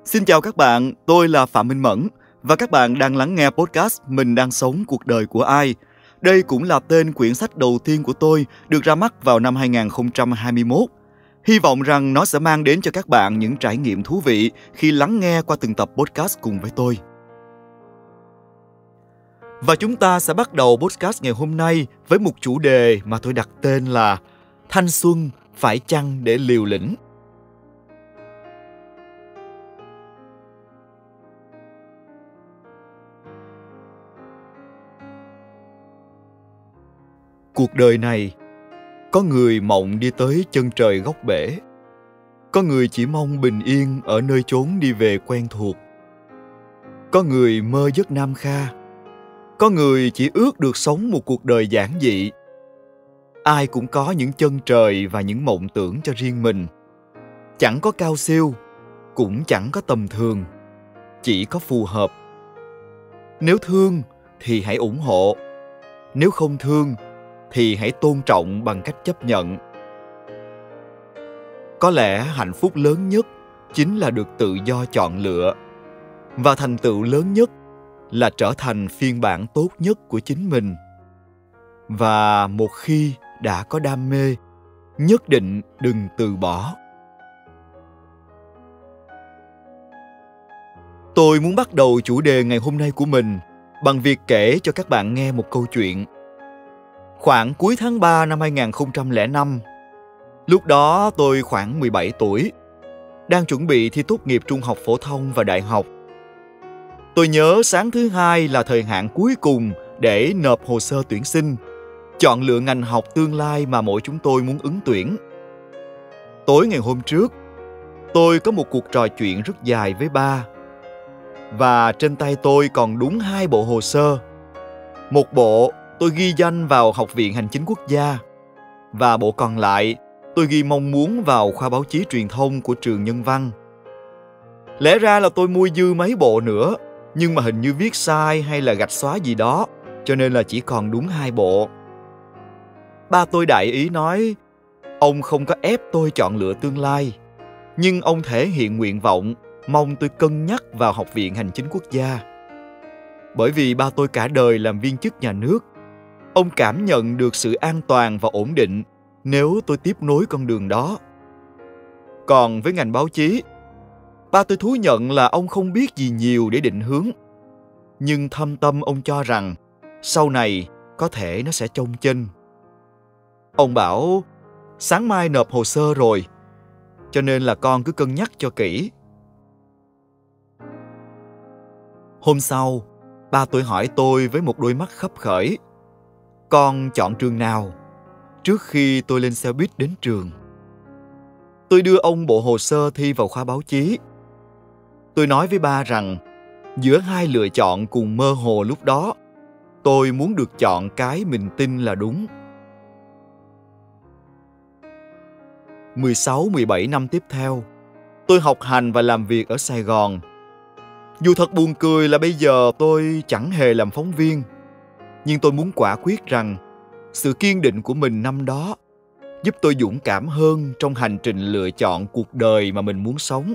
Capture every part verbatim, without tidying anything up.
Xin chào các bạn, tôi là Phạm Minh Mẫn và các bạn đang lắng nghe podcast Mình đang sống cuộc đời của ai. Đây cũng là tên quyển sách đầu tiên của tôi được ra mắt vào năm hai không hai mốt. Hy vọng rằng nó sẽ mang đến cho các bạn những trải nghiệm thú vị khi lắng nghe qua từng tập podcast cùng với tôi. Và chúng ta sẽ bắt đầu podcast ngày hôm nay với một chủ đề mà tôi đặt tên là Thanh xuân phải chăng để liều lĩnh. Cuộc đời này, có người mộng đi tới chân trời góc bể. Có người chỉ mong bình yên ở nơi chốn đi về quen thuộc. Có người mơ giấc nam kha. Có người chỉ ước được sống một cuộc đời giản dị. Ai cũng có những chân trời và những mộng tưởng cho riêng mình. Chẳng có cao siêu, cũng chẳng có tầm thường, chỉ có phù hợp. Nếu thương thì hãy ủng hộ. Nếu không thương thì hãy tôn trọng bằng cách chấp nhận. Có lẽ hạnh phúc lớn nhất chính là được tự do chọn lựa, và thành tựu lớn nhất là trở thành phiên bản tốt nhất của chính mình. Và một khi đã có đam mê, nhất định đừng từ bỏ. Tôi muốn bắt đầu chủ đề ngày hôm nay của mình bằng việc kể cho các bạn nghe một câu chuyện. Khoảng cuối tháng ba năm hai không không năm, lúc đó tôi khoảng mười bảy tuổi, đang chuẩn bị thi tốt nghiệp trung học phổ thông và đại học. Tôi nhớ sáng thứ hai là thời hạn cuối cùng để nộp hồ sơ tuyển sinh, chọn lựa ngành học tương lai mà mỗi chúng tôi muốn ứng tuyển. Tối ngày hôm trước, tôi có một cuộc trò chuyện rất dài với ba, và trên tay tôi còn đúng hai bộ hồ sơ. Một bộ tôi ghi danh vào Học viện Hành chính Quốc gia, và bộ còn lại tôi ghi mong muốn vào khoa báo chí truyền thông của trường Nhân văn. Lẽ ra là tôi mua dư mấy bộ nữa, nhưng mà hình như viết sai hay là gạch xóa gì đó, cho nên là chỉ còn đúng hai bộ. Ba tôi đại ý nói, ông không có ép tôi chọn lựa tương lai, nhưng ông thể hiện nguyện vọng mong tôi cân nhắc vào Học viện Hành chính Quốc gia. Bởi vì ba tôi cả đời làm viên chức nhà nước, ông cảm nhận được sự an toàn và ổn định nếu tôi tiếp nối con đường đó. Còn với ngành báo chí, ba tôi thú nhận là ông không biết gì nhiều để định hướng, nhưng thâm tâm ông cho rằng sau này có thể nó sẽ chông chênh. Ông bảo, sáng mai nộp hồ sơ rồi, cho nên là con cứ cân nhắc cho kỹ. Hôm sau, ba tôi hỏi tôi với một đôi mắt khấp khởi, con chọn trường nào? Trước khi tôi lên xe buýt đến trường. Tôi đưa ông bộ hồ sơ thi vào khoa báo chí. Tôi nói với ba rằng, giữa hai lựa chọn cùng mơ hồ lúc đó, tôi muốn được chọn cái mình tin là đúng. mười sáu mười bảy năm tiếp theo, tôi học hành và làm việc ở Sài Gòn. Dù thật buồn cười là bây giờ tôi chẳng hề làm phóng viên, nhưng tôi muốn quả quyết rằng sự kiên định của mình năm đó giúp tôi dũng cảm hơn trong hành trình lựa chọn cuộc đời mà mình muốn sống.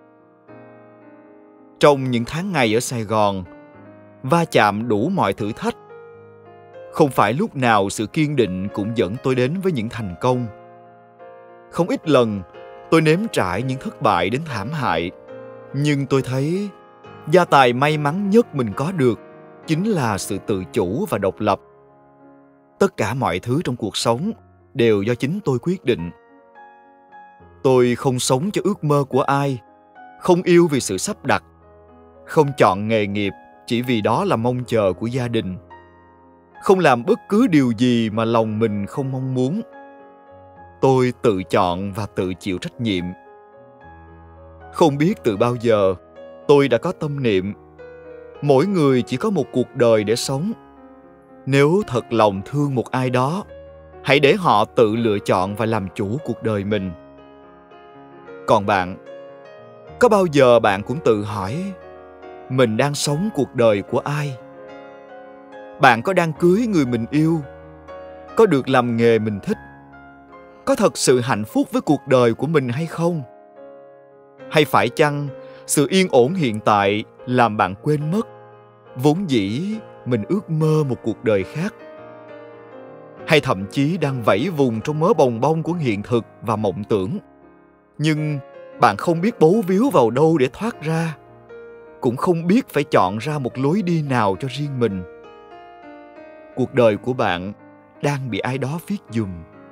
Trong những tháng ngày ở Sài Gòn, va chạm đủ mọi thử thách. Không phải lúc nào sự kiên định cũng dẫn tôi đến với những thành công. Không ít lần tôi nếm trải những thất bại đến thảm hại, nhưng tôi thấy gia tài may mắn nhất mình có được chính là sự tự chủ và độc lập. Tất cả mọi thứ trong cuộc sống đều do chính tôi quyết định. Tôi không sống cho ước mơ của ai, không yêu vì sự sắp đặt, không chọn nghề nghiệp chỉ vì đó là mong chờ của gia đình, không làm bất cứ điều gì mà lòng mình không mong muốn. Tôi tự chọn và tự chịu trách nhiệm. Không biết từ bao giờ, tôi đã có tâm niệm, mỗi người chỉ có một cuộc đời để sống. Nếu thật lòng thương một ai đó, hãy để họ tự lựa chọn và làm chủ cuộc đời mình. Còn bạn, có bao giờ bạn cũng tự hỏi, mình đang sống cuộc đời của ai? Bạn có đang cưới người mình yêu? Có được làm nghề mình thích? Có thật sự hạnh phúc với cuộc đời của mình hay không? Hay phải chăng Sự yên ổn hiện tại làm bạn quên mất vốn dĩ mình ước mơ một cuộc đời khác, hay thậm chí đang vẫy vùng trong mớ bồng bông của hiện thực và mộng tưởng. Nhưng bạn không biết bấu víu vào đâu để thoát ra, cũng không biết phải chọn ra một lối đi nào cho riêng mình. Cuộc đời của bạn đang bị ai đó viết giùm.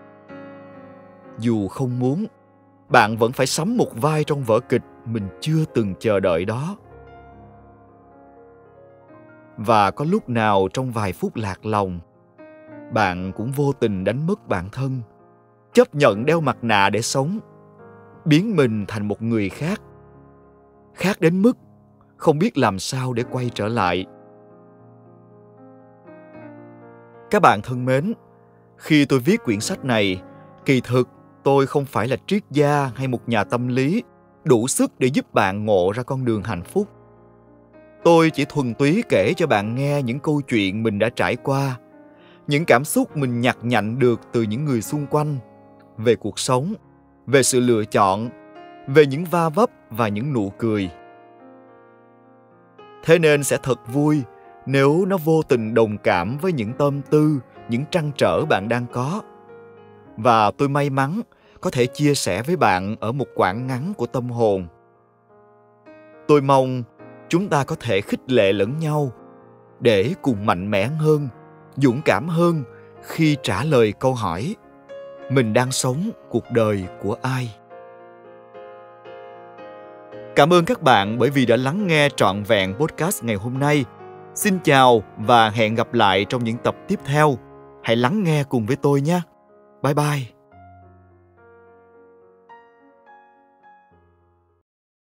Dù không muốn, bạn vẫn phải sắm một vai trong vở kịch mình chưa từng chờ đợi đó. Và có lúc nào trong vài phút lạc lòng, bạn cũng vô tình đánh mất bản thân, chấp nhận đeo mặt nạ để sống, biến mình thành một người khác, khác đến mức không biết làm sao để quay trở lại. Các bạn thân mến, khi tôi viết quyển sách này, kỳ thực tôi không phải là triết gia hay một nhà tâm lý đủ sức để giúp bạn ngộ ra con đường hạnh phúc. Tôi chỉ thuần túy kể cho bạn nghe những câu chuyện mình đã trải qua, những cảm xúc mình nhặt nhạnh được từ những người xung quanh, về cuộc sống, về sự lựa chọn, về những va vấp và những nụ cười. Thế nên sẽ thật vui nếu nó vô tình đồng cảm với những tâm tư, những trăn trở bạn đang có. Và tôi may mắn có thể chia sẻ với bạn ở một quãng ngắn của tâm hồn. Tôi mong chúng ta có thể khích lệ lẫn nhau để cùng mạnh mẽ hơn, dũng cảm hơn khi trả lời câu hỏi: mình đang sống cuộc đời của ai? Cảm ơn các bạn bởi vì đã lắng nghe trọn vẹn podcast ngày hôm nay. Xin chào và hẹn gặp lại trong những tập tiếp theo. Hãy lắng nghe cùng với tôi nhé. Bye bye.